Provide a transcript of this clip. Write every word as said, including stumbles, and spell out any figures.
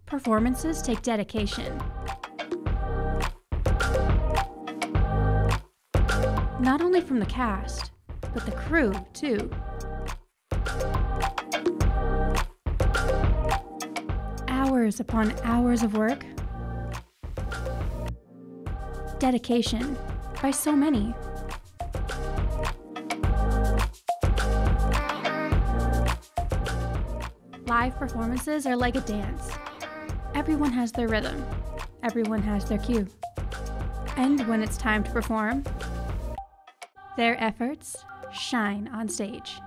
Performances take dedication. Not only from the cast, but the crew, too. Hours upon hours of work. Dedication by so many. Live performances are like a dance. Everyone has their rhythm. Everyone has their cue. And when it's time to perform, their efforts shine on stage.